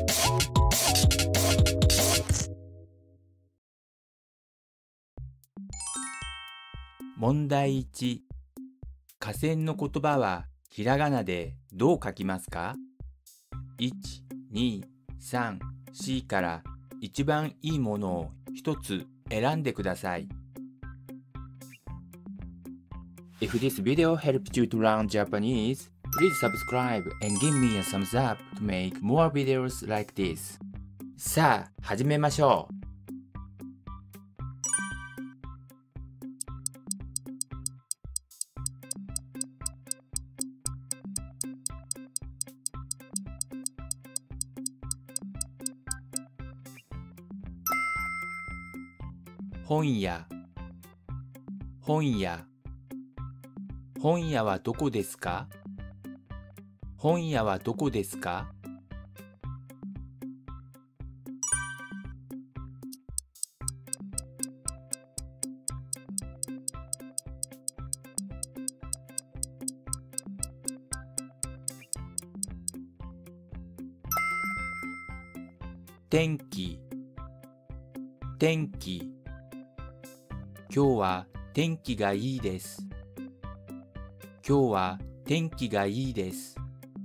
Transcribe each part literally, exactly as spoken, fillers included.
問題いち、河川の言葉はひらがなでどう書きますか？ いち、に、さん、よんから一番いいものを一つ選んでください。If this video helped you to learn Japanese, please subscribe and give me a thumbs up to make more videos like this. さあ、始めましょう。本屋、本屋。本屋はどこですか？本屋はどこですか？天気、天気。今日は天気がいいです。今日は天気がいいです。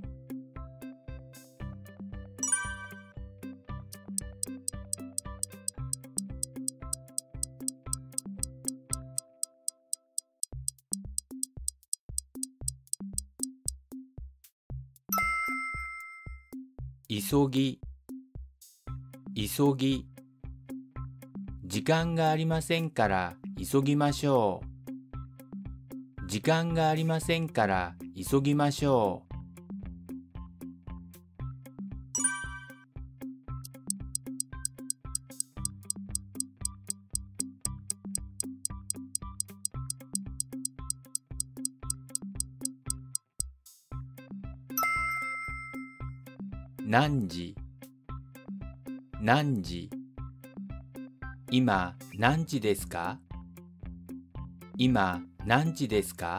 急ぎ、急ぎ。時間がありませんから急ぎましょう。時間がありませんから急ぎましょう。何時、何時。今何時ですか？今何時ですか？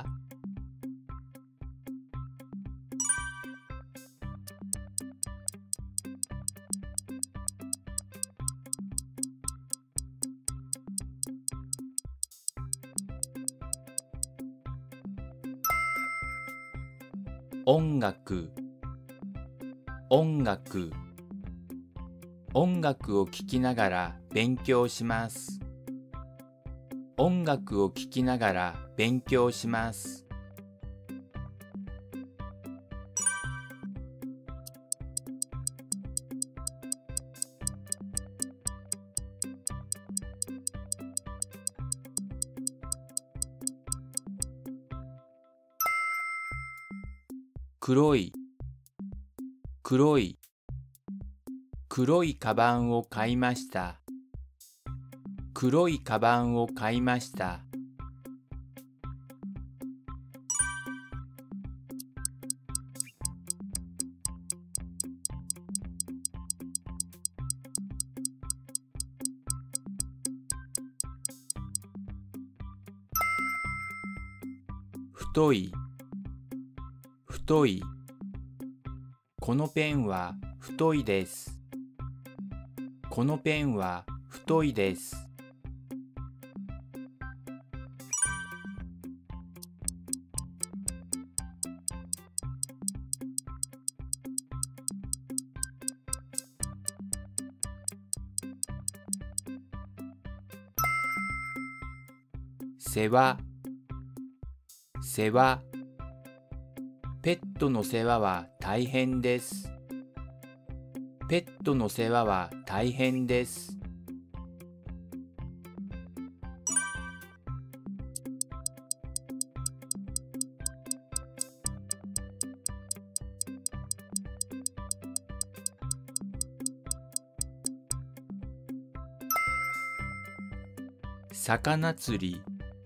音楽、音楽。音楽を聴きながら勉強します。音楽を聴きながら勉強します。黒い、黒い。黒いカバンを買いました。黒いカバンを買いました。太い、太い。このペンは太いです。このペンは太いです。世話、世話。ペットの世話は大変です。ペットの世話は大変です。魚釣り、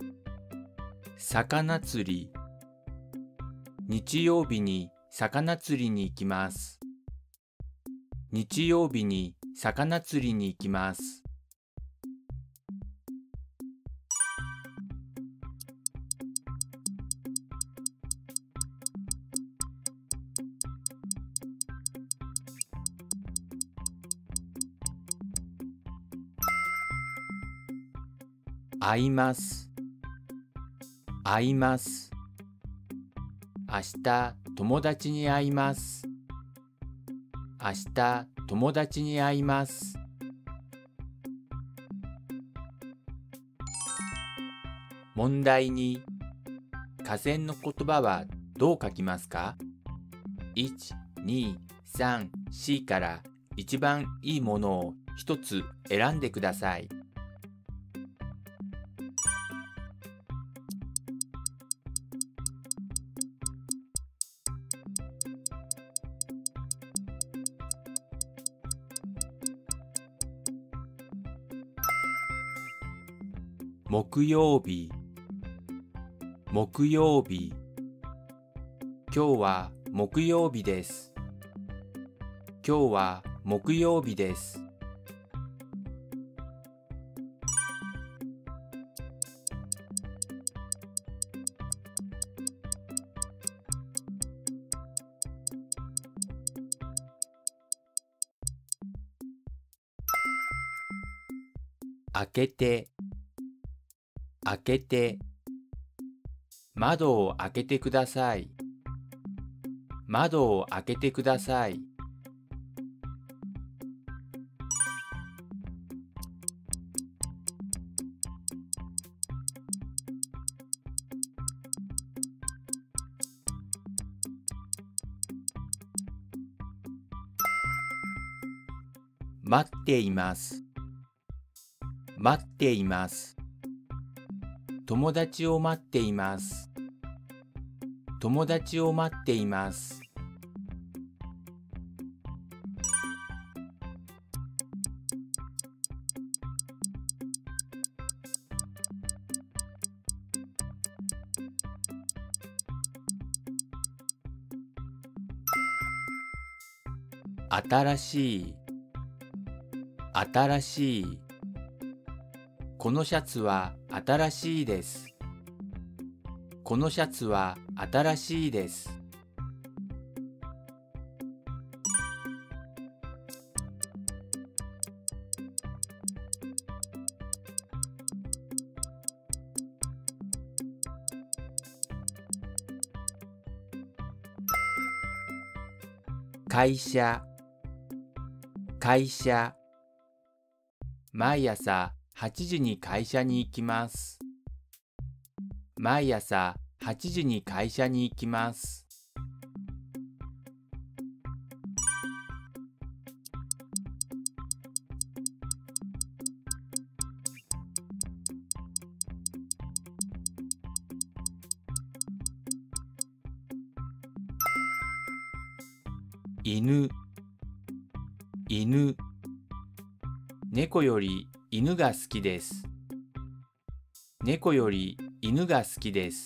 魚釣り。日曜日に魚釣りに行きます。日曜日に魚釣りに行きます。 会います、会います。明日友達に会います。明日友達に会います。問題に河川の言葉はどう書きますか？ いち、に、さん、よん から一番いいものを一つ選んでください。木曜日、木曜日。今日は木曜日です。今日は木曜日です。開けて、開けて。窓を開けてください。窓を開けてください。待っています。待っています。友達を待っています。友達を待っています。新しい、新しい。このシャツは新しいです。このシャツは新しいです。会社、会社。毎朝はちじに会社に行きます。毎朝はちじに会社に行きます。犬、犬。猫より犬が好きです。猫より犬が好きです。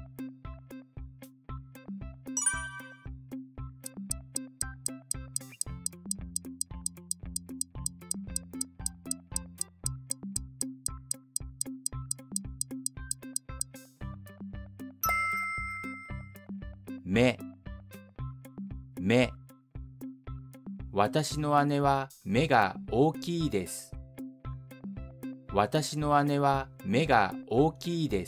目、目。私の姉は目が大きいです。私の姉は目が大きいです。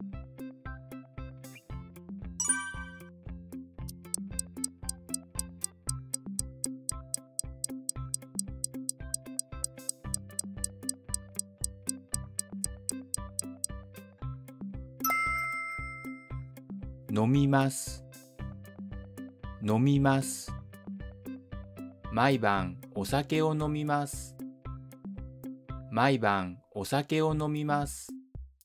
飲みます、飲みます。毎晩お酒を飲みます。毎晩お酒を飲みます。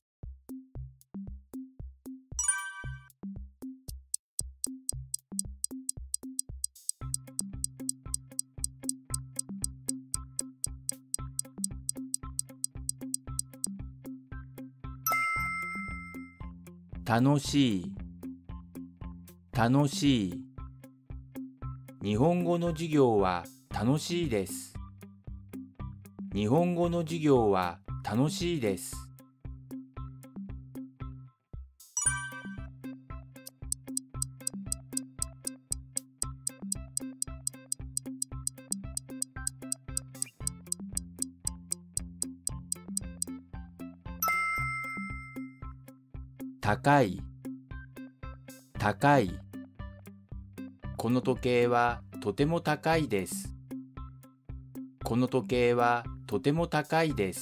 楽しい、楽しい。日本語の授業は楽しいです。日本語の授業は楽しいです。 高い、高い。この時計はとても高いです。この時計はとても高いです。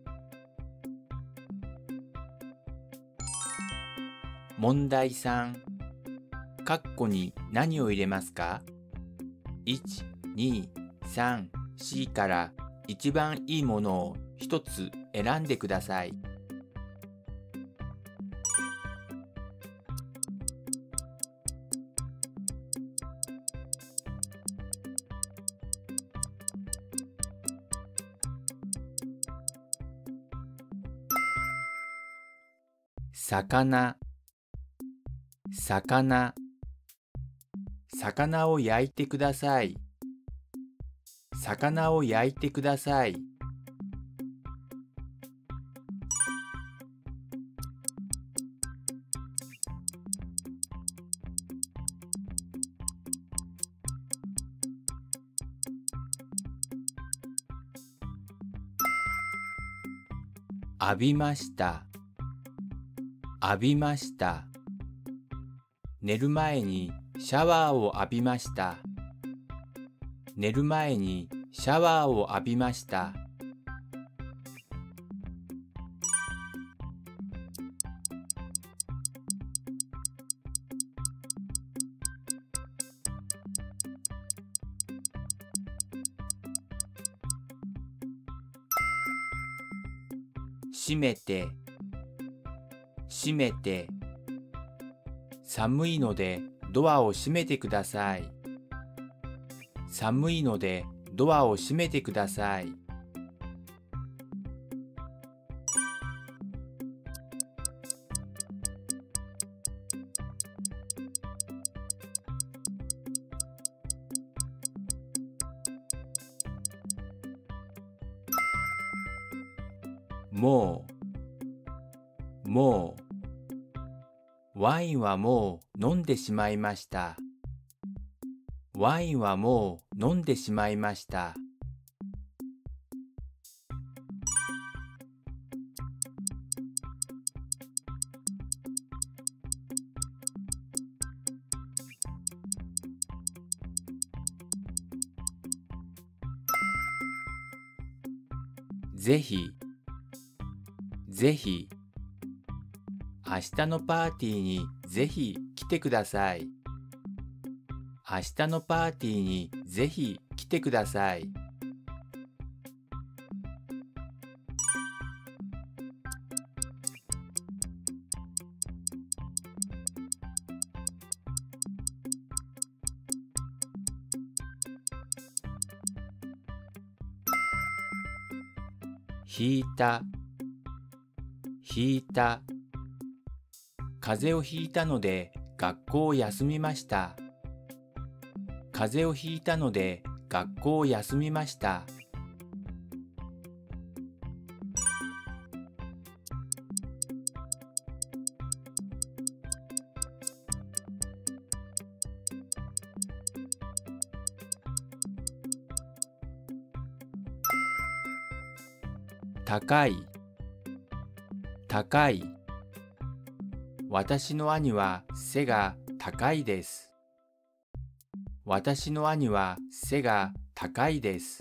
問題さん。括弧に何を入れますか？ いち、に、さん、よんから一番いいものを一つ選んでください。魚、魚、魚を焼いてください。魚を焼いてください。浴びました、浴びました。寝る前にシャワーを浴びました。寝る前にシャワーを浴びました。閉めて、閉めて。寒いのでドアを閉めてください。寒いのでドアを閉めてください。もう、もう。ワインはもう飲んでしまいました。ワインはもう飲んでしまいました。ぜひ、ぜひ。明日のパーティーにぜひ来てください。明日のパーティーにぜひ来てください。ひいた、ひいた。風邪をひいたので学校を休みました。風邪をひいたので学校を休みました。高い、高い。私の兄は背が高いです。私の兄は背が高いです。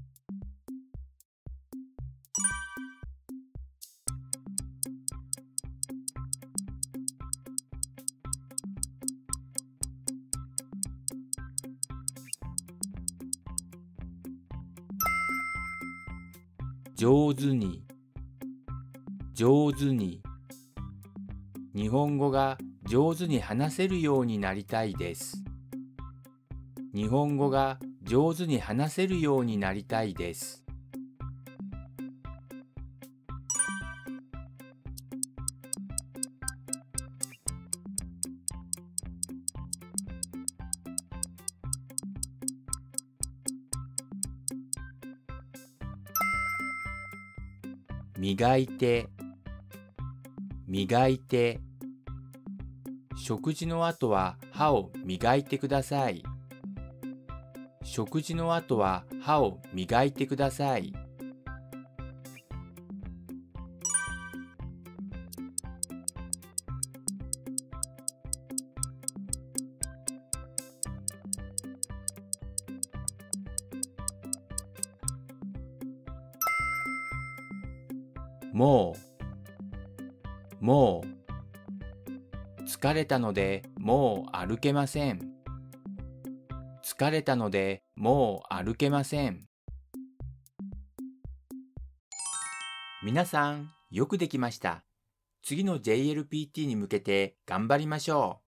上手に、上手に。日本語が上手に話せるようになりたいです。日本語が上手に話せるようになりたいです。磨いて、磨いて。食事の後は歯を磨いてください。食事の後は歯を磨いてください。 もう、もう。疲れたのでもう歩けません。疲れたのでもう歩けません。皆さん、よくできました。次の ジェイエルピーティー に向けて頑張りましょ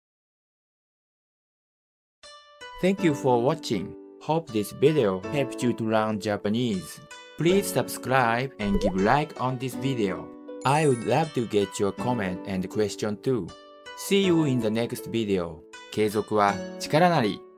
う。Thank you for watching. Hope this video helped you to learn Japanese. Please subscribe and give like on this video. I would love to get your comment and question too. See you in the next video. 継続は力なり。